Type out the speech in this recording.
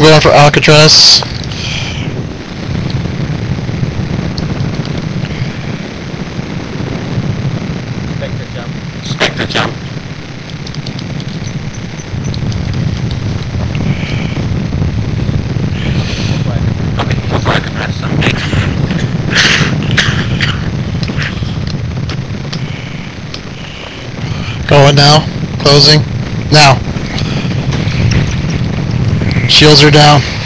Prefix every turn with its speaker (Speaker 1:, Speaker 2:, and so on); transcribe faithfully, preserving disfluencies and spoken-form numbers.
Speaker 1: going for Alcatraz.
Speaker 2: Spectre jump.
Speaker 3: Spectre jump. Okay, just like press something.
Speaker 1: Going now. Closing. Now. Shields are down.